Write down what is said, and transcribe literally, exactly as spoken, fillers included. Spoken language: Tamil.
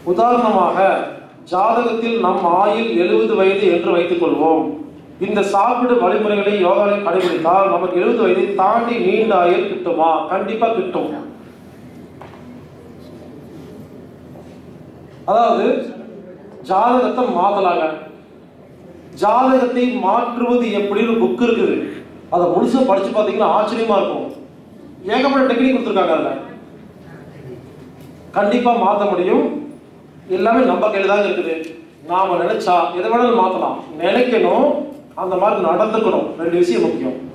உதாரணமாக ஜாதகத்தில் நம் ஆயுள் எழுபது வயது என்று வைத்துக் கொள்வோம். இந்த சாப்பிடு வழிமுறைகளை யோகாவை கடைபிடித்தால் நமக்கு எழுபது வயதை தாண்டி நீண்ட ஆயுள் கிட்டுமா? கண்டிப்பா கிட்டும். அதாவது ஜாதகத்தை மாத்தலாங்க. ஜாதகத்தை மாற்றுவது எப்படின்னு புக் இருக்குது. அதை முழுசா படிச்சு பார்த்தீங்கன்னா ஆச்சரியமா இருக்கும். ஏகப்பட்ட டெக்னிக் கொடுத்துருக்காங்க. அதில் கண்டிப்பா மாற்ற முடியும். எல்லாமே நம்ம கையில் தான் இருக்குது. நாம நினைச்சா எதை வேணாலும் மாற்றலாம். நினைக்கணும், அந்த மாதிரி நடந்துக்கணும். ரெண்டு விஷயம் முக்கியம்.